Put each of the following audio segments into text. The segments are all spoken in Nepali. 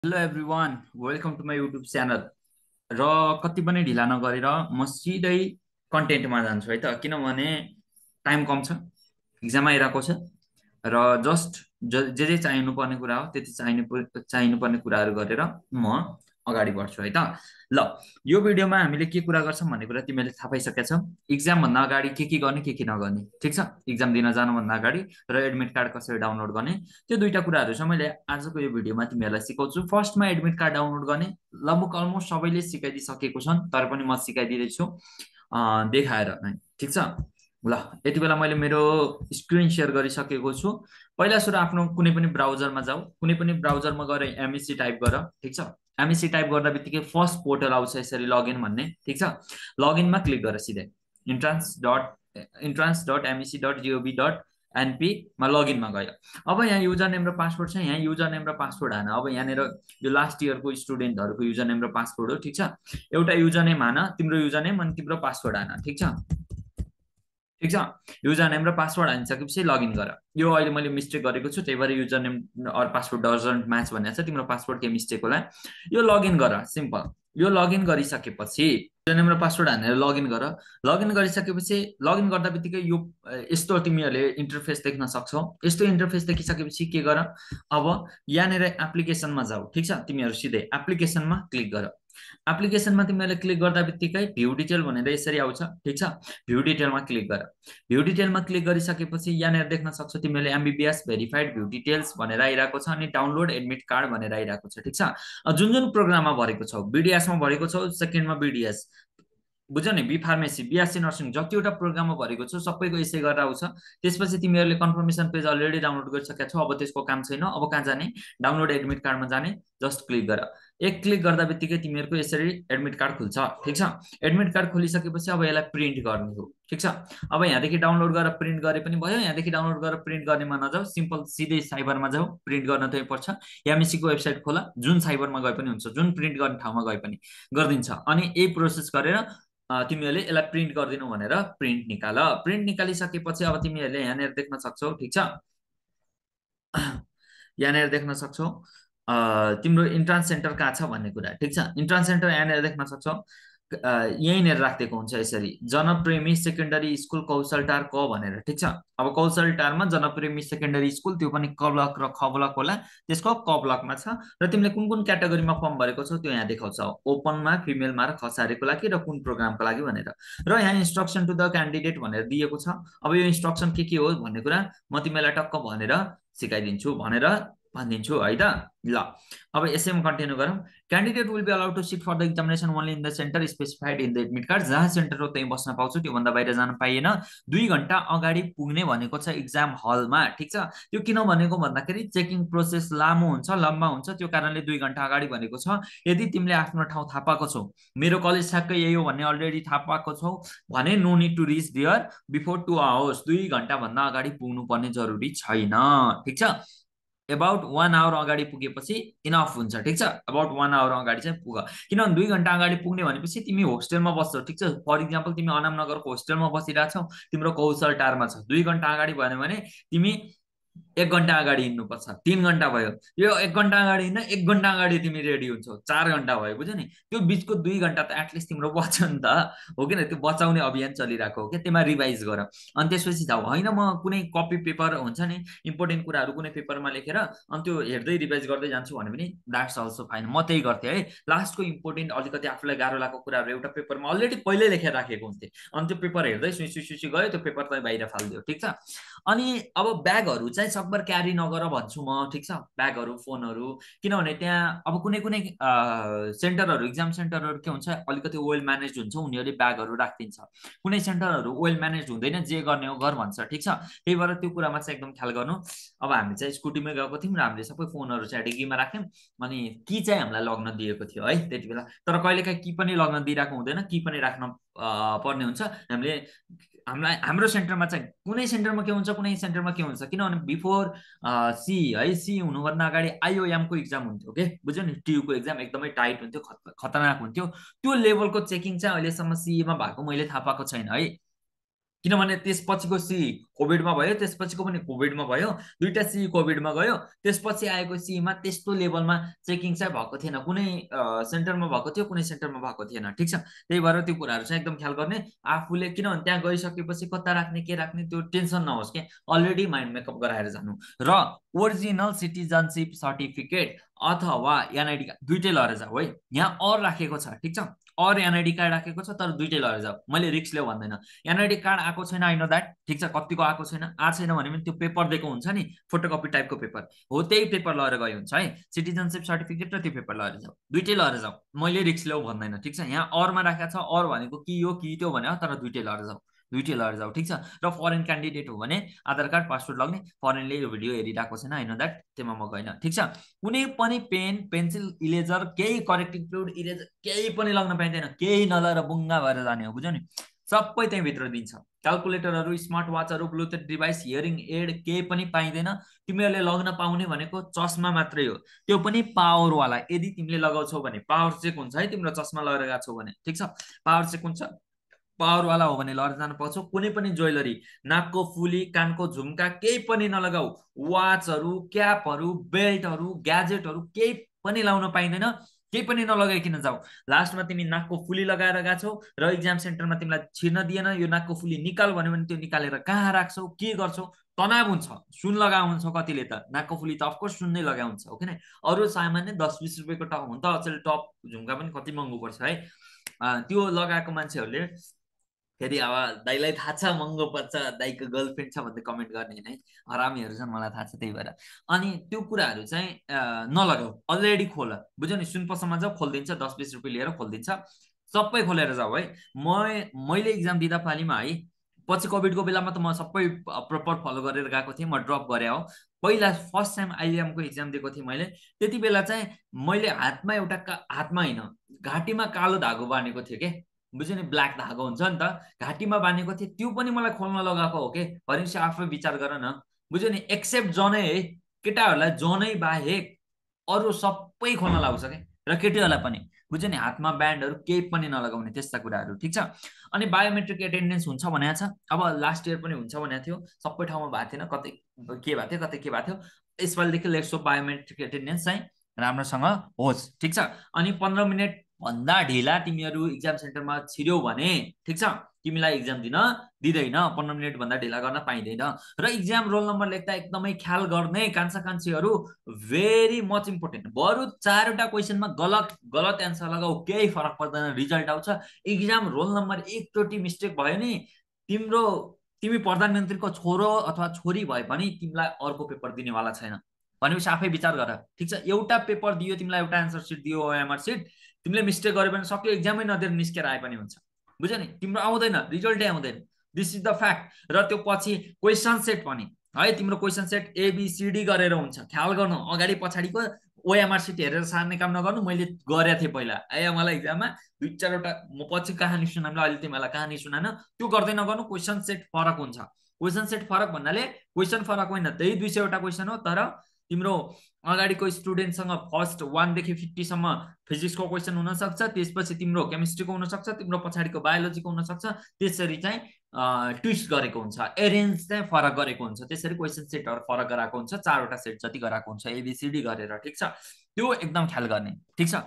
Hello everyone, welcome to my YouTube channel. र कति पनि ढिला नगरेर म सिधै कन्टेन्टमा जान्छु है त, किनभने टाइम कम छ, इक्जाम आइरहेको छ र जस्ट जे जे चाहिनुपर्ने कुरा हो त्यति चाहिनुपर्ने कुराहरू गरेर म अगाडि बढ्छु है त। ल, यो भिडियोमा हामीले के कुरा गर्छौँ भन्ने कुरा तिमीहरूले थाहा पाइसकेका छौ। इक्जामभन्दा अगाडि के गर्ने के नगर्ने, ठिक छ। इक्जाम दिन जानुभन्दा अगाडि र एडमिट कार्ड कसरी डाउनलोड गर्ने, त्यो दुईटा कुराहरू चाहिँ मैले आजको यो भिडियोमा तिमीहरूलाई सिकाउँछु। फर्स्टमा एडमिट कार्ड डाउनलोड गर्ने लगभग अलमोस्ट सबैले सिकाइदिइसकेको छन्, तर पनि म सिकाइदिँदैछु देखाएर नै, ठिक छ। ल, यति बेला मैले मेरो स्क्रिन सेयर गरिसकेको छु। पहिला सुरु आफ्नो कुनै पनि ब्राउजरमा जाऊ, कुनै पनि ब्राउजरमा गएर एमएससी टाइप गर, ठिक छ। एमएससी टाइप गर्दा बित्तिकै फर्स्ट पोर्टल आउँछ यसरी लगइन भन्ने, ठिक छ। लगइनमा क्लिक गर सिधै entrance.mec.gov.np मा लगइनमा गयो। अब यहाँ युजर नेम र पासवर्ड छ, यहाँ युजर नेम र पासवर्ड हान। अब यहाँनिर यो लास्ट इयरको स्टुडेन्टहरूको युजर नेम र पासवर्ड हो, ठिक छ। एउटा युजर नेम हान, तिम्रो युजर नेम अनि तिम्रो पासवर्ड हान, ठिक छ। ठिक छ, युजर नेम र पासवर्ड हानिसकेपछि लगइन गर। यो अहिले मैले मिस्टेक गरेको छु, त्यही भएर user name or password doesn't match भनेको छ, तिम्रो पासवर्ड के मिस्टेक होला। यो लगइन गर, सिम्पल। यो लगइन गरिसकेपछि युजर नेम र पासवर्ड हानेर लगइन गर। लगइन गरिसकेपछि लगइन गर्दा बित्तिकै यो यस्तो तिमीहरूले इन्टरफेस देख्न सक्छौ। यस्तो इन्टरफेस देखिसकेपछि के गर, अब यहाँनिर एप्लिकेसनमा जाऊ, ठिक छ। तिमीहरू सिधै एप्लिकेसनमा क्लिक गर। एप्लिकेसनमा तिमीहरूले क्लिक गर्दा बित्तिकै भ्यू डिटेल भनेर यसरी आउँछ, ठिक छ। भ्यू डिटेलमा क्लिक गर। भ्यू डिटेलमा क्लिक गरिसकेपछि यहाँनिर देख्न सक्छौ तिमीहरूले एमबिबिएस भेरिफाइड भ्यू डिटेल्स भनेर आइरहेको छ अनि डाउनलोड एडमिट कार्ड भनेर आइरहेको छ, ठिक छ। जुन जुन प्रोग्राममा भरेको छौ, बिडिएसमा भरेको छौ, सेकेन्डमा बिडिएस, बुझ्यौ नि, बी फार्मेसी, बिएससी नर्सिङ, जतिवटा प्रोग्राममा भरेको छ सबैको यसै गरेर आउँछ। त्यसपछि तिमीहरूले कन्फर्मेसन पेज अलरेडी डाउनलोड गरिसकेका छौ, अब त्यसको काम छैन। अब कहाँ जाने, डाउनलोड एडमिट कार्डमा जाने, जस्ट क्लिक गर। एक क्लिक गर्दा बित्तिकै तिमीहरूको यसरी एडमिट कार्ड खुल्छ, ठिक छ। एडमिट कार्ड खोलिसकेपछि अब यसलाई प्रिन्ट गर्ने हो, ठिक छ। अब यहाँदेखि डाउनलोड गरेर प्रिन्ट गरे पनि भयो, यहाँदेखि डाउनलोड गरेर प्रिन्ट गर्नेमा नजाऊ, सिम्पल सिधै साइबरमा जाऊ। प्रिन्ट गर्न त्यही पर्छ, एमएससीको वेबसाइट खोला, जुन साइबरमा गए पनि हुन्छ, जुन प्रिन्ट गर्ने ठाउँमा गए पनि गरिदिन्छ। अनि यही प्रोसेस गरेर तिमीहरूले यसलाई प्रिन्ट गरिदिनु भनेर प्रिन्ट निकाल। प्रिन्ट निकालिसकेपछि अब तिमीहरूले यहाँनिर देख्न सक्छौ, ठिक छ। यहाँनिर देख्न सक्छौ तिम्रो इन्ट्रान्स सेन्टर कहाँ छ भन्ने कुरा, ठिक छ। इन्ट्रान्स सेन्टर यहाँनिर देख्न सक्छौ, यहीँनिर राखिदिएको हुन्छ यसरी, जनप्रेमी सेकेन्डरी स्कुल कौशलटार क भनेर, ठिक छ। अब कौशलटारमा जनप्रेमी सेकेन्डरी स्कुल, त्यो पनि क ब्लक र ख ब्लक होला, त्यसको क ब्लकमा छ। र तिमीले कुन कुन क्याटेगोरीमा फर्म भरेको छौ त्यो यहाँ देखाउँछ, ओपनमा, फिमेलमा र खसारेको लागि र कुन प्रोग्रामको लागि भनेर। र यहाँ इन्स्ट्रक्सन टु द क्यान्डिडेट भनेर दिएको छ। अब यो इन्स्ट्रक्सन के हो भन्ने कुरा म तिमीलाई टक्क भनेर सिकाइदिन्छु भनेर भनिदिन्छु है त। ल, अब यसैमा कन्टिन्यू गरौँ। Candidate will be allowed to sit for the examination only in the centre specified in the admit card. जहाँ सेन्टर हो त्यहीँ बस्न पाउँछु, त्योभन्दा बाहिर जान पाइएन। 2 घन्टा अगाडि पुग्ने भनेको छ इक्जाम हलमा, ठिक छ। त्यो किन भनेको भन्दाखेरि चेकिङ प्रोसेस लामो हुन्छ, लम्बा हुन्छ, त्यो कारणले 2 घन्टा अगाडि भनेको छ। यदि तिमीले आफ्नो ठाउँ थाहा पाएको छौ, मेरो कलेज ठ्याक्कै यही हो भन्ने अलरेडी थाहा पाएको छौ भने no need to reach there before 2 hours. 2 घन्टाभन्दा अगाडि पुग्नु पर्ने जरुरी छैन, ठिक छ। एबाउट 1 आवर अगाडि पुगेपछि इनफ हुन्छ, ठिक छ। अबाउट 1 आवर अगाडि चाहिँ पुग, किनभने 2 घन्टा अगाडि पुग्ने भनेपछि तिमी होस्टेलमा बस्छौ, ठिक छ। फर इक्जाम्पल तिमी अनामनगरको होस्टेलमा बसिरहेछौ, तिम्रो कौशल टारमा छ, 2 घन्टा अगाडि भन्यो भने तिमी 1 घन्टा अगाडि हिँड्नुपर्छ, 3 घन्टा भयो। यो 1 घन्टा अगाडि हिँड्न 1 घन्टा अगाडि तिमी रेडी हुन्छौ, 4 घन्टा भयो, बुझ्यौ नि। त्यो बिचको 2 घन्टा त एटलिस्ट तिम्रो बच्यो नि त, हो किन। त्यो बचाउने अभियान चलिरहेको हो क्या, त्यसमा रिभाइज गर। अनि त्यसपछि जाऊ, होइन म कुनै कपी पेपर हुन्छ नि, इम्पोर्टेन्ट कुराहरू कुनै पेपरमा लेखेर अनि त्यो हेर्दै रिभाइज गर्दै जान्छु भने पनि द्याट्स अल्सो फाइन। म त्यही गर्थेँ है। लास्टको इम्पोर्टेन्ट अलिकति आफूलाई गाह्रो लागेको कुराहरू एउटा पेपरमा अलरेडी पहिल्यै लेखेर राखेको हुन्थेँ, अनि त्यो पेपर हेर्दै सुई सुई गयो, त्यो पेपर त बाहिर फालिदियो, ठिक छ। अनि अब ब्यागहरू चाहिँ सकभर क्यारी नगर भन्छु म, ठिक छ। ब्यागहरू, फोनहरू, किनभने त्यहाँ अब कुनै कुनै सेन्टरहरू, इक्जाम सेन्टरहरू के हुन्छ, अलिकति वेल म्यानेज हुन्छ, उनीहरूले ब्यागहरू राखिदिन्छ। कुनै सेन्टरहरू वेल म्यानेज हुँदैन, जे गर्ने हो गर भन्छ, ठिक छ। त्यही भएर त्यो कुरामा चाहिँ एकदम ख्याल गर्नु। अब हामी चाहिँ स्कुटीमै गएको थियौँ र हामीले सबै फोनहरू चाहिँ डिग्गीमा राख्यौँ, अनि की चाहिँ हामीलाई लग्न दिएको थियो है त्यति बेला। तर कहिलेकाहीँ की पनि लग्न दिइरहेको हुँदैन, की पनि राख्न पर्ने हुन्छ हामीले। हाम्रो सेन्टरमा चाहिँ कुनै सेन्टरमा के हुन्छ, कुनै सेन्टरमा के हुन्छ, किनभने बिफोर सी है, सी हुनुभन्दा अगाडि आइओएमको इक्जाम हुन्थ्यो के, बुझ्यो नि। टियुको इक्जाम एकदमै टाइट हुन्थ्यो, खतरनाक हुन्थ्यो। त्यो लेभलको चेकिङ चाहिँ अहिलेसम्म सीएमा भएको मैले थाहा पाएको छैन है। किनभने त्यसपछिको सी कोभिडमा भयो, त्यसपछिको पनि कोभिडमा भयो, दुईटा सी कोभिडमा गयो, त्यसपछि आएको सीमा त्यस्तो लेभलमा चेकिङ चाहिँ भएको थिएन, कुनै सेन्टरमा भएको थियो, कुनै सेन्टरमा भएको थिएन। ठिक छ, त्यही भएर त्यो कुराहरू चाहिँ एकदम ख्याल गर्ने आफूले, किनभने त्यहाँ गइसकेपछि कता राख्ने के राख्ने त्यो टेन्सन नहोस् के, अलरेडी माइन्ड मेकअप गराएर जानु। र ओरिजिनल सिटिजनसिप सर्टिफिकेट अथवा एनआइडी कार्ड दुइटै लिएर जाऊ है। यहाँ और राखेको छ, ठिक छ, और एनआइडी कार्ड राखेको छ, तर दुइटै लिएर जाऊ, मैले रिक्स लियो भन्दैन। एनआइडी कार्ड आएको छैन, आई नो द्याट, ठिक छ, कतिको आएको छैन, आएको छैन भने पनि त्यो पेपर दिएको हुन्छ नि, फोटोकपी टाइपको पेपर हो, त्यही पेपर लिएर गयो हुन्छ है। सिटिजनसिप सर्टिफिकेट र त्यो पेपर लिएर जाऊ, दुइटै लिएर जाऊ, मैले रिक्स लियो भन्दैन। ठिक छ, यहाँ अरमा राखेको छ, और भनेको कि यो कि त्यो भने, तर दुइटै लिएर जाऊ, दुइटै लिएर जाऊ। ठिक छ, र फरेन क्यान्डिडेट हो भने आधार कार्ड पासपोर्ट लग्ने, फरेनले यो भिडियो हेरिरहेको छैन, आई नो द्याट, त्यसमा म गएन। ठिक छ, कुनै पनि पेन पेन्सिल इरेजर केही करेक्टिभ फ्लुइड इरेजर केही पनि लग्न पाइँदैन, केही नलएर बुङ्गा भएर जाने हो, बुझ्यौ नि, सबै त्यहीँभित्र दिन्छ। क्यालकुलेटरहरू, स्मार्ट वाचहरू, ब्लुटुथ डिभाइस, हियरिङ एड केही पनि पाइँदैन। तिमीहरूले लग्न पाउने भनेको चस्मा मात्रै हो, त्यो पनि पावरवाला, यदि तिमीले लगाउँछौ भने पावर चेक हुन्छ है, तिम्रो चस्मा लगाएर गएको छौ भने। ठिक छ, पावर चेक हुन्छ, पावरवाला हो भने लएर जान पाउँछौ। कुनै पनि ज्वेलरी, नाकको फुली, कानको झुम्का केही पनि नलगाऊ, वाचहरू, क्यापहरू, बेल्टहरू, ग्याजेटहरू केही पनि लाउन पाइँदैन, केही पनि नलगाइकन जाऊ। लास्टमा तिमी नाकको फुली लगाएर गएको छौ र इक्जाम सेन्टरमा तिमीलाई छिर्न दिएन, यो नाकको फुली निकाल भन्यो भने त्यो निकालेर कहाँ राख्छौ, के गर्छौ, तनाव हुन्छ। सुन लगाएको हुन्छ कतिले त, नाकको फुली त अफकोर्स सुन्नै लगाएको हुन्छ हो कि नै। अरू सामान्य 10-20 रुपियाँको टप हुन्छ, अचेल टप झुम्का पनि कति महँगो पर्छ है, त्यो लगाएको मान्छेहरूले फेरि अब दाइलाई थाहा छ महँगो पर्छ, दाइको गर्लफ्रेन्ड छ भन्दै कमेन्ट गर्ने है, हरामीहरू छन्, मलाई थाहा छ, त्यही भएर। अनि त्यो कुराहरू चाहिँ नलगाऊ, अलरेडी खोल, बुझ्यौ नि, सुन पसलमा जाऊ, खोलिदिन्छ, 10-20 रुपियाँ लिएर खोलिदिन्छ, सबै खोलेर जाऊ है। मैले इक्जाम दिँदा पालिमा है, पछि कोभिडको बेलामा त म सबै प्रपर फलो गरेर गएको थिएँ, म ड्रप गरे हो। पहिला फर्स्ट टाइम आइएमको इक्जाम दिएको थिएँ मैले, त्यति बेला चाहिँ मैले हातमा एउटा हातमा होइन, घाँटीमा कालो धागो बाँधेको थियो के, बुझ्यो नि, ब्ल्याक धागो हुन्छ नि त, घाँटीमा बाँधेको थिएँ, त्यो पनि मलाई खोल्न लगाएको हो के, हरिश आफै विचार गर न, बुझ्यो नि, एक्सेप्ट जनै है, केटाहरूलाई जनै बाहेक अरू सबै खोल्न लाउँछ के, र केटीहरूलाई पनि, बुझ्यो नि, हातमा ब्यान्डहरू केही पनि नलगाउने, त्यस्ता कुराहरू। ठिक छ, अनि बायोमेट्रिक एटेन्डेन्स हुन्छ भनेको छ, अब लास्ट इयर पनि हुन्छ भनेको थियो, सबै ठाउँमा भएको थिएन, कतै के भएको थियो, कतै के भएको थियो, यसपालिदेखि लेट्स होप बायोमेट्रिक एटेन्डेन्स चाहिँ राम्रोसँग होस्। ठिक छ, अनि 15 मिनट भन्दा ढिला तिमीहरू इक्जाम सेन्टरमा छिर्यौ भने, ठिक छ, तिमीलाई इक्जाम दिन दिँदैन, 15 मिनट भन्दा ढिला गर्न पाइँदैन। र इक्जाम रोल नम्बर लेख्दा एकदमै ख्याल गर्ने कान्छा कान्छीहरू, भेरी मच इम्पोर्टेन्ट, बरु 4वटा क्वेसनमा गलत गलत एन्सर लगाऊ, केही फरक पर्दैन, रिजल्ट आउँछ। इक्जाम रोल नम्बर एकचोटि मिस्टेक भयो नि, तिमी प्रधानमन्त्रीको छोरो अथवा छोरी भए पनि तिमीलाई अर्को पेपर दिनेवाला छैन, भनेपछि आफै विचार गर। ठिक छ, एउटा पेपर दियो तिमीलाई, एउटा एन्सर सिट दियो, ओएमआर सिट, तिमीले मिस्टेक गरे पनि सक्यो, एक्जामै नदिएर निस्केर आए पनि हुन्छ, बुझ्यो नि, तिम्रो आउँदैन, रिजल्टै आउँदैन, दिस इज द फ्याक्ट। र त्यो पछि क्वेसन सेट पनि है, तिम्रो क्वेसन सेट एबिसिडी गरेर हुन्छ, ख्याल गर्नु, अगाडि पछाडिको ओएमआर सिट हेरेर सार्ने काम नगर्नु। मैले गरेको थिएँ पहिला, मलाई इक्जाममा 2-4वटा, म पछि कहानी सुनाउँला, अहिले तिमीलाई कहानी सुनाएन, त्यो गर्दै नगर्नु, क्वेसन सेट फरक हुन्छ। क्वेसन सेट फरक भन्नाले क्वेसन फरक होइन, त्यही 200वटा क्वेसन हो, तर तिम्रो अगाडिको स्टुडेन्टसँग फर्स्ट 1 देखि 50 सम्म फिजिक्सको क्वेसन हुनसक्छ, त्यसपछि तिम्रो केमिस्ट्रीको हुनसक्छ, तिम्रो पछाडिको बायोलोजीको हुनसक्छ, त्यसरी चाहिँ ट्विस्ट गरेको हुन्छ, एरेन्ज चाहिँ फरक गरेको हुन्छ, त्यसरी क्वेसन सेटहरू फरक गराएको हुन्छ, 4वटा सेट जति गराएको हुन्छ एबिसिडी गरेर। ठिक छ, त्यो एकदम ख्याल गर्ने। ठिक छ,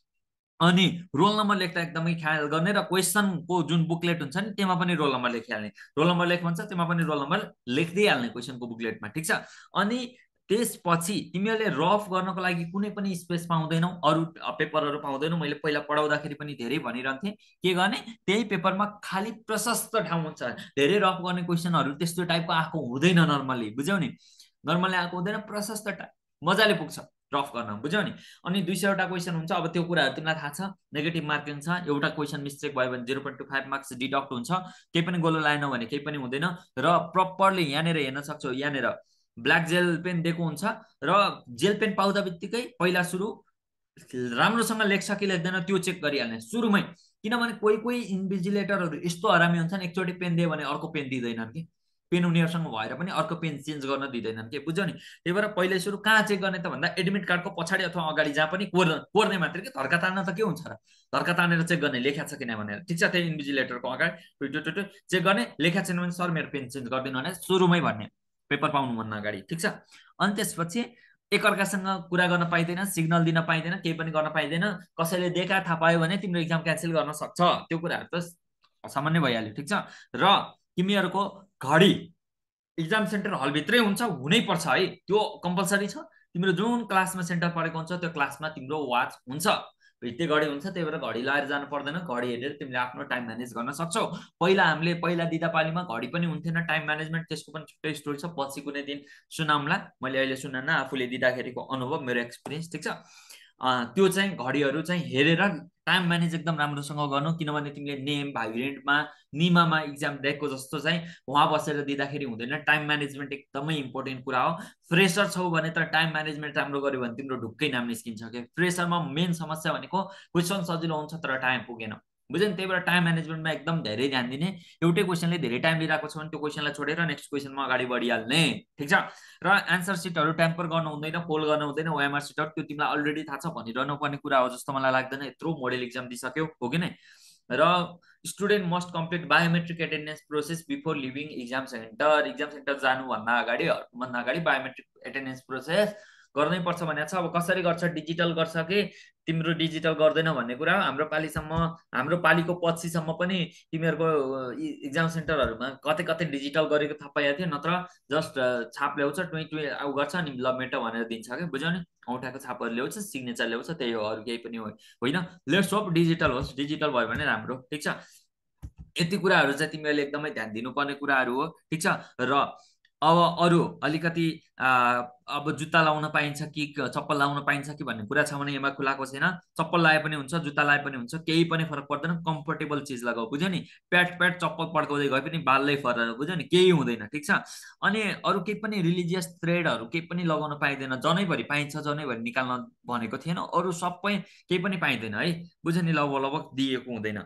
अनि रोल नम्बर लेख्दा एकदमै ख्याल गर्ने, र क्वेसनको जुन बुकलेट हुन्छ नि, त्यसमा पनि रोल नम्बर लेखिहाल्ने, रोल नम्बर लेख भन्छ त्यसमा पनि रोल नम्बर लेख्दिहाल्ने क्वेसनको बुकलेटमा। ठिक छ, अनि त्यसपछि तिमीहरूले रफ गर्नको लागि कुनै पनि स्पेस पाउँदैनौ, अरू पेपरहरू पाउँदैनौ। मैले पहिला पढाउँदाखेरि पनि धेरै भनिरहन्थेँ, के गर्ने, त्यही पेपरमा खालि प्रशस्त ठाउँ हुन्छ, धेरै रफ गर्ने क्वेसनहरू त्यस्तो टाइपको आएको हुँदैन नर्मली, बुझ्यौ नि, नर्मली आएको हुँदैन, प्रशस्त मजाले पुग्छ रफ गर्न, बुझ्यौ नि। अनि 200वटा क्वेसन हुन्छ, अब त्यो कुराहरू तिमीलाई थाहा छ, नेगेटिभ मार्किङ छ, एउटा क्वेसन मिस्टेक भयो भने 0.25 मार्क्स डिडक्ट हुन्छ, केही पनि गोलो लाएन भने केही पनि हुँदैन। र प्रपरली यहाँनिर हेर्न सक्छौ, यहाँनिर ब्ल्याक जेल पेन दिएको हुन्छ, र जेल पेन पाउँदा बित्तिकै पहिला सुरु राम्रोसँग लेख्छ कि लेख्दैन त्यो चेक गरिहाल्ने सुरुमै, किनभने कोही कोही इन्भिजिलेटरहरू यस्तो हरामी हुन्छन्, एकचोटि पेन दियो भने अर्को पेन दिँदैनन् कि, पेन उनीहरूसँग भएर पनि अर्को पेन चेन्ज गर्न दिँदैनन् के, बुझ्यौ नि। त्यही भएर पहिल्यै सुरु कहाँ चेक गर्ने त भन्दा एडमिट कार्डको पछाडि अथवा अगाडि जहाँ पनि कोर्ने मात्रै के, धर्का तान्न त के हुन्छ र, धर्का तानेर चेक गर्ने लेखा छ कि भनेर, ठिक छ। त्यही इन्भिजिलेटरको अगाडि चेक गर्ने, लेखा छैन भने सर मेरो पेन चेन्ज गरिदिनु भने सुरुमै भन्ने, पेपर पाउनुभन्दा अगाडि, ठिक छ। अनि त्यसपछि एकअर्कासँग कुरा गर्न पाइँदैन, सिग्नल दिन पाइँदैन, केही पनि गर्न पाइँदैन। कसैले देखा थाहा पायो भने तिम्रो इक्जाम क्यान्सल गर्न सक्छ, त्यो कुराहरू त सामान्य भइहाल्यो, ठिक छ। र तिमीहरूको घडी इक्जाम सेन्टर हलभित्रै हुन्छ, हुनै पर्छ है, त्यो कम्पलसरी छ। तिम्रो जुन क्लासमा सेन्टर परेको हुन्छ त्यो क्लासमा तिम्रो वाच हुन्छ, भित्ते घडी हुन्छ, त्यही भएर घडी लगाएर जानु पर्दैन। घडी हेरेर तिमीले आफ्नो टाइम म्यानेज गर्न सक्छौ। हामीले पहिला दिँदा पालीमा घडी पनि हुन्थेन, टाइम म्यानेजमेन्ट, त्यसको पनि छुट्टै स्टोरी छ, पछि कुनै दिन सुनाउँला। मैले अहिले सुनाउन, आफूले दिँदाखेरिको अनुभव, मेरो एक्सपिरियन्स, ठिक छ। त्यो चाहिँ घडीहरू चाहिँ हेरेर टाइम म्यानेज एकदम राम्रोसँग गर्नु, किनभने तिमीले नेम भाइब्रेन्टमा निमामा इक्जाम दिएको जस्तो चाहिँ वहाँ बसेर दिँदाखेरि हुँदैन। टाइम म्यानेजमेन्ट एकदमै इम्पोर्टेन्ट कुरा हो। फ्रेसर छौ भने त टाइम म्यानेजमेन्ट राम्रो गर्यो भने तिम्रो ढुक्कै नाम निस्किन्छ कि। फ्रेसरमा मेन समस्या भनेको क्वेसन सजिलो हुन्छ तर टाइम पुगेन, बुझ्यो नि। त्यही भएर टाइम म्यानेजमेन्टमा एकदम धेरै ध्यान दिने। एउटै क्वेसनले धेरै टाइम लिइरहेको छ भने त्यो क्वेसनलाई छोडेर नेक्स्ट क्वेसनमा अगाडि बढिहाल्ने, ठिक छ। र एन्सर सिटहरू ट्याम्पर गर्नु हुँदैन, पोल गर्नु हुँदैन। ओएमआर सिटहरू त्यो तिमीलाई अलरेडी थाहा छ, भनिरहनु पर्ने कुरा हो जस्तो मलाई लाग्दैन, यत्रो मोडल इक्जाम दिइसक्यो, हो कि नै। र student must complete biometric attendance process before leaving exam centre. Exam centre जानुभन्दा अगाडि बायोमेट्रिक एटेन्डेन्स प्रोसेस गर्नै पर्छ भनेको छ। अब कसरी गर्छ, डिजिटल गर्छ कि तिम्रो डिजिटल गर्दैन भन्ने कुरा। हाम्रो पालीको पछिसम्म पनि तिमीहरूको इक्जाम सेन्टरहरूमा कतै कतै डिजिटल गरेको थाहा पाइएको थियो, नत्र जस्ट छाप ल्याउँछ, टुई गर्छ अनि ल मेटो भनेर दिन्छ कि, बुझ्यौ नि। औँठाको छापहरू ल्याउँछ, सिग्नेचर ल्याउँछ, त्यही हो, अरू केही पनि होइन। लेट्स होप डिजिटल होस्, डिजिटल भयो भने राम्रो, ठिक छ। यति कुराहरू चाहिँ तिमीहरूले एकदमै ध्यान दिनुपर्ने कुराहरू हो, ठिक छ। र अब अरू अलिकति अब जुत्ता लाउन पाइन्छ कि चप्पल लाउन पाइन्छ कि भन्ने कुरा छ भने यसमा खुलाएको छैन। चप्पल लाए पनि हुन्छ, जुत्ता लाए पनि हुन्छ, केही पनि फरक पर्दैन। कम्फर्टेबल चिज लगाऊ, बुझ्यौ नि। प्याट चप्पल पड्काउँदै गए पनि बाल्लै फरक, बुझ्यौ नि, केही हुँदैन, ठिक छ। अनि अरू केही पनि रिलिजियस थ्रेडहरू केही पनि लगाउन पाइँदैन। जनैभरि पाइन्छ, जनैभरि निकाल्न भनेको थिएन, अरू सबै केही पनि पाइँदैन है, बुझ्यौ नि। लगभग दिएको हुँदैन,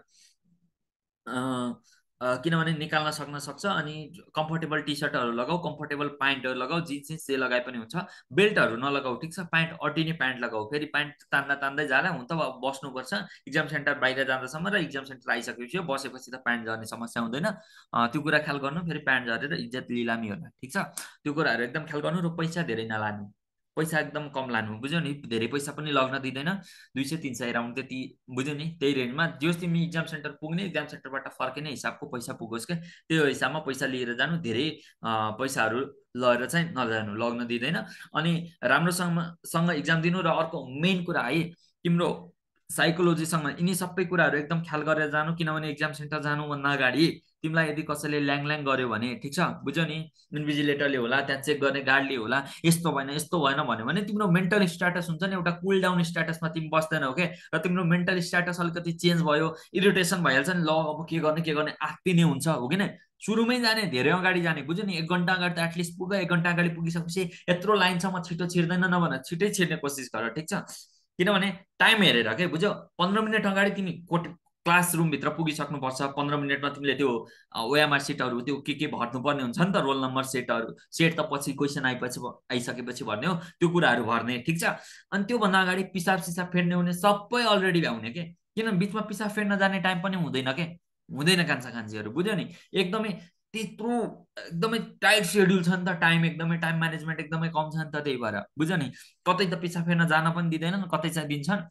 किनभने निकाल्न सक्छ। अनि कम्फर्टेबल टी सर्टहरू लगाऊ, कम्फर्टेबल प्यान्टहरू लगाऊ, जिन्स जे लगाए पनि हुन्छ। बेल्टहरू नलगाऊ, ठिक छ। प्यान्ट अटिने प्यान्ट लगाऊ, फेरि प्यान्ट तान्दै जाला हुन्छ, बस्नुपर्छ इक्जाम सेन्टर बाहिर जाँदासम्म। र इक्जाम सेन्टर आइसकेपछि बसेपछि त प्यान्ट झर्ने समस्या हुँदैन, त्यो कुरा ख्याल गर्नु। फेरि प्यान्ट झरेर इज्जत लिलामी होला, ठिक छ। त्यो कुराहरू एकदम ख्याल गर्नु। र पैसा धेरै नलानु, पैसा एकदम कम लानु, बुझ्यौ नि। धेरै पैसा पनि लग्न दिँदैन, 200-300 राउन्ड त्यति, बुझ्यौ नि। त्यही रेन्जमा जो तिमी इक्जाम सेन्टर पुग्ने, इक्जाम सेन्टरबाट फर्किने हिसाबको पैसा पुगोस् क्या, त्यो हिसाबमा पैसा लिएर जानु। धेरै पैसाहरू लगेर चाहिँ नजानु, लग्न दिँदैन। अनि राम्रोसँग इक्जाम दिनु। र अर्को मेन कुरा है, तिम्रो साइकोलोजीसँग यिनी सबै कुराहरू एकदम ख्याल गरेर जानु, किनभने इक्जाम सेन्टर जानुभन्दा अगाडि तिमीलाई यदि कसैले ल्याङ गर्यो भने, ठिक छ, बुझ्यौ नि। इन्भिजिलेटरले होला, त्यहाँ चेक गर्ने गार्डले होला, यस्तो भएन भन्यो भने तिम्रो मेन्टल स्ट्याटस हुन्छ नि, एउटा कुल डाउन स्ट्याटसमा तिमी बस्दैनौ के। र तिम्रो मेन्टल स्ट्याटस अलिकति चेन्ज भयो, इरिटेसन भइहाल्छ नि, ल अब के गर्ने आत्तिने हुन्छ, हो कि नै। सुरुमै जाने, धेरै अगाडि जाने, बुझ्यौ नि। 1 घन्टा अगाडि त एटलिस्ट पुग। 1 घन्टा अगाडि पुगिसकेपछि यत्रो लाइनसम्म छिटो छिर्दैन, नभन छिटै छिर्ने कोसिस गर, ठिक छ। किनभने टाइम हेरेर के, बुझ्यौ। 15 मिनट अगाडि तिमी क्लासरुमभित्र पुगिसक्नुपर्छ। 15 मिनटमा तिमीले त्यो ओएमआर सिटहरू त्यो के भर्नुपर्ने हुन्छ नि त, रोल नम्बर सेट त पछि क्वेसन आइसकेपछि भर्ने हो, त्यो कुराहरू भर्ने, ठिक छ। अनि त्योभन्दा अगाडि पिसाब सिसाब फेर्ने हुने सबै अलरेडी भ्याउने के, किनभने बिचमा पिसाब फेर्न जाने टाइम पनि हुँदैन के, हुँदैन कान्छीहरू, बुझ्यौ नि। एकदमै त्यत्रो एकदमै टाइट सेड्युल छ नि त, टाइम म्यानेजमेन्ट एकदमै कम छ नि त, त्यही भएर, बुझ्यौ नि। कतै त पिसाब फेर्न जान पनि दिँदैनन्, कतै चाहिँ दिन्छन्,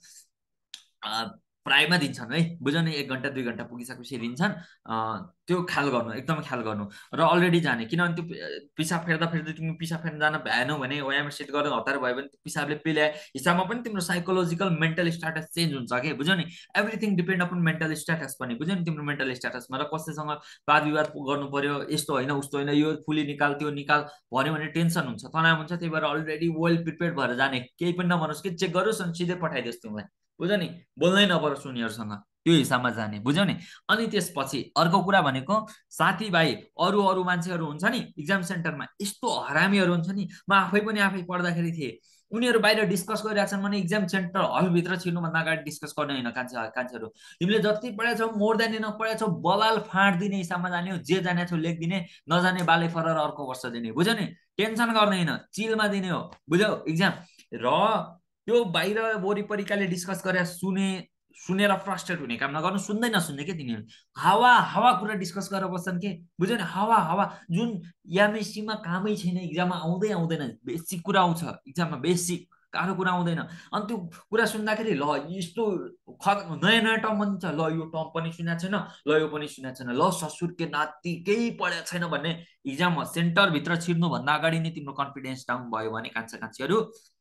प्रायमा दिन्छन् है, बुझ्यौ नि। 1 घन्टा 2 घन्टा पुगिसकेपछि दिन्छन्। त्यो ख्याल गर्नु, एकदम ख्याल गर्नु। र अलरेडी जाने, किनभने त्यो पिसाब फेर्दा तिमी पिसाब फेर्न जान भ्याएनौ भने, ओएमआर सिट गर्दा हतार भयो भने पिसाबले पेले हिसाबमा पनि तिम्रो साइकोलोजिकल मेन्टल स्ट्याटस चेन्ज हुन्छ कि, बुझ्यौ नि। Everything depend upon mental status पनि, बुझ्यौ नि। तिम्रो मेन्टल स्ट्याटसमा र कसैसँग वाद विवाद गर्नु पर्यो, यस्तो होइन उस्तो होइन, यो फुली निकाल त्यो निकाल भन्यो भने टेन्सन हुन्छ, तनाव हुन्छ। त्यही भएर अलरेडी वेल प्रिपेयर्ड भएर जाने, केही पनि नभनोस् कि चेक गरोस् अनि सिधै पठाइदियोस् तिमीलाई, बुझ्यौ नि। बोल्नै नपरोस् उनीहरूसँग, त्यो हिसाबमा जाने, बुझ्यौ नि। अनि त्यसपछि अर्को कुरा भनेको साथीभाइ, अरू मान्छेहरू हुन्छ नि इक्जाम सेन्टरमा, यस्तो हरामीहरू हुन्छ नि। म आफै पढ्दाखेरि थिएँ, उनीहरू बाहिर डिस्कस गरिरहेछन् भने इक्जाम सेन्टर हलभित्र छिर्नुभन्दा अगाडि डिस्कस गर्ने होइन कान्छेहरू। तिमीले जति पढेछौ मोर देन इनफ पढेछौ, बवाल फाँड दिने हिसाबमा जाने हो, जे जाने छौ लेखिदिने, नजाने बाले फरर अर्को वर्ष दिने, बुझ्यौ नि? टेन्सन गर्दैन, चिलमा दिने हो, बुझ्यौ इक्जाम। र त्यो बाहिर वरिपरिकाले डिस्कस गरे सुनेर फ्रस्ट्रेट हुने काम नगर्नु। सुन्दै नसुन्ने के तिनीहरू, हावा हावा कुरा डिस्कस गरेर बस्छन् के, बुझ्यौ नि? हावा हावा जुन यामेसीमा कामै छैन, इक्जाममा आउँदैन, बेसिक कुरा आउँछ इक्जाममा, बेसिक गाह्रो कुरा आउँदैन। अनि त्यो कुरा सुन्दाखेरि ल यस्तो नयाँ नयाँ टर्म भनिन्छ, ल यो टर्म पनि सुनेको छैन, ल यो पनि सुनेको छैन, ल ससुर के नाति केही पढेको छैन भन्ने इक्जाम सेन्टरभित्र छिर्नुभन्दा अगाडि नै तिम्रो कन्फिडेन्स डाउन भयो भने कान्छाकान्छीहरू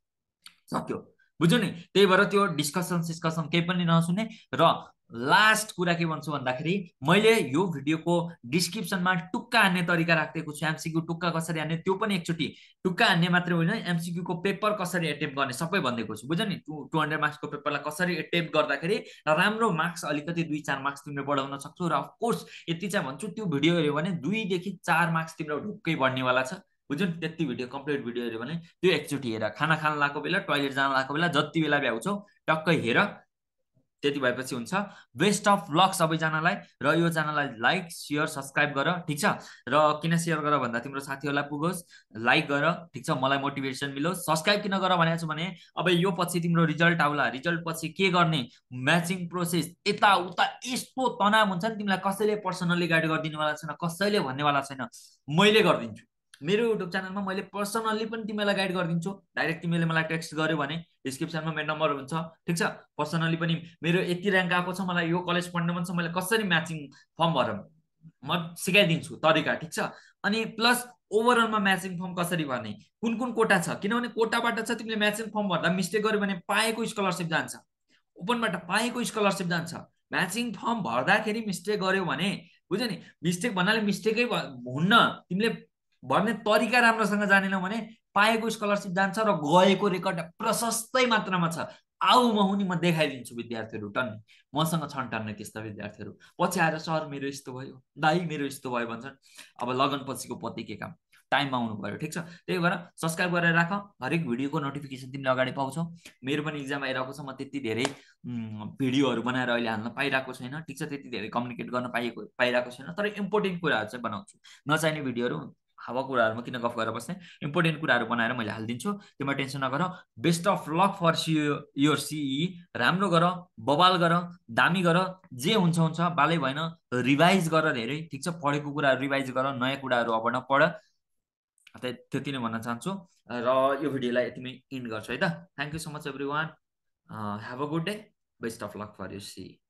सक्यो, बुझ्यौ नि? त्यही भएर त्यो डिस्कसन केही पनि नसुने। र लास्ट कुरा के भन्छु भन्दाखेरि, मैले यो भिडियोको डिस्क्रिप्सनमा टुक्का हान्ने तरिका राखिदिएको छु, एमसिक्यू टुक्का कसरी हान्ने त्यो पनि एकचोटि, टुक्का हान्ने मात्रै होइन, एमसिक्यू को पेपर कसरी एटेम्प गर्ने सबै भनिदिएको छु, बुझ्यौ नि? 200 मार्क्सको पेपरलाई कसरी एटेम्प गर्दाखेरि राम्रो मार्क्स, अलिकति 2-4 मार्क्स तिमीले बढाउन सक्छौ। र अफकोर्स यति चाहिँ भन्छु, त्यो भिडियो हेऱ्यो भने 2 देखि 4 मार्क्स तिम्रो ढुक्कै बढ्नेवाला छ, बुझ्यौ नि? त्यति भिडियो कम्प्लिट भिडियो हेऱ्यो भने त्यो एकचोटि हेर, खाना खान लागेको बेला, टोइलेट जान लागेको बेला, जति बेला भ्याउँछौ टक्कै हेर, त्यति भएपछि हुन्छ। बेस्ट अफ लक सबैजनालाई। र यो च्यानललाई लाइक सेयर सब्सक्राइब गर, ठिक छ? र किन सेयर गर भन्दा तिम्रो साथीहरूलाई पुगोस्, लाइक गर, ठिक छ? मलाई मोटिभेसन मिलोस्। सब्सक्राइब किन गर भनेको छु भने अब यो पछि तिम्रो रिजल्ट आउला, रिजल्ट पछि के गर्ने, म्याचिङ प्रोसेस, यताउता यस्तो तनाव हुन्छ नि, तिमीलाई कसैले पर्सनली गाइड गरिदिनेवाला छैन, कसैले भन्नेवाला छैन, मैले गरिदिन्छु। मेरो युट्युब च्यानलमा मैले पर्सनल्ली पनि तिमीलाई गाइड गरिदिन्छु। डाइरेक्ट तिमीले मलाई टेक्स्ट गर्यो भने डिस्क्रिप्सनमा मेरो नम्बर हुन्छ, ठिक छ? पर्सनल्ली पनि मेरो यति र्याङ्क आएको छ, मलाई यो कलेज पढ्न मन छ, मैले कसरी म्याचिङ फर्म भरौँ म सिकाइदिन्छु तरिका, ठिक छ? अनि प्लस ओभरअलमा म्याचिङ फर्म कसरी भर्ने, कुन कुन कोटा छ, किनभने कोटाबाट छ तिमीले म्याचिङ फर्म भर्दा मिस्टेक गर्यो भने पाएको स्कलरसिप जान्छ, ओपनबाट पाएको स्कलरसिप जान्छ। म्याचिङ फर्म भर्दाखेरि मिस्टेक गर्यो भने, बुझ्यौ नि? मिस्टेक भन्नाले मिस्टेकै हुन्न, तिमीले भर्ने तरिका राम्रोसँग जानेनौ भने पाएको स्कलरसिप जान्छ र गएको रेकर्ड प्रशस्तै मात्रामा छ। आऊ म हुँ नि, म देखाइदिन्छु विद्यार्थीहरू टन्ने, मसँग छन् टन्ने त्यस्ता विद्यार्थीहरू। पछि आएर सर मेरो यस्तो भयो, दाइ मेरो यस्तो भयो भन्छन्। अब लगन पछिको पति के काम, टाइममा आउनु पर्यो, ठिक छ? त्यही भएर सब्सक्राइब गरेर राख, हरेक भिडियोको नोटिफिकेसन तिमीले अगाडि पाउँछौ। मेरो पनि इक्जाम आइरहेको छ, म त्यति धेरै भिडियोहरू बनाएर अहिले हाल्न पाइरहेको छैन, ठिक छ? त्यति धेरै कम्युनिकेट गर्न पाइरहेको छैन, तर इम्पोर्टेन्ट कुराहरू चाहिँ बनाउँछु। नचाहिने भिडियोहरू, हावा कुराहरूमा किन गफ गरेर बस्ने, इम्पोर्टेन्ट कुराहरू बनाएर मैले हालिदिन्छु, त्यसमा टेन्सन नगर। Best of luck for your CE. राम्रो गर, बवाल गर, दामी गर, जे हुन्छ हुन्छ, बालै भएन, रिभाइज गर धेरै, ठिक छ? पढेको कुराहरू रिभाइज गर, नयाँ कुराहरू अब नपढ। त्यति नै भन्न चाहन्छु। र यो भिडियोलाई यतिमै इन्ड गर्छु है त। Thank you so much everyone, have a good day, best of luck for your CE.